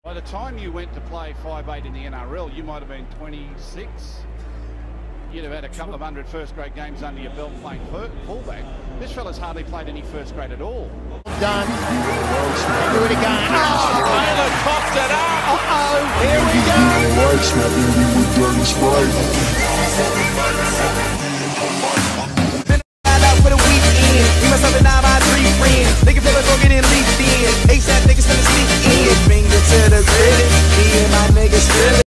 By the time you went to play 5'8" in the NRL, you might have been 26. You'd have had a couple of 100 first-grade games under your belt playing fullback. This fella's hardly played any first grade at all. Done. Do it again. Oh, Taylor topped it up. Uh-oh. Here we go.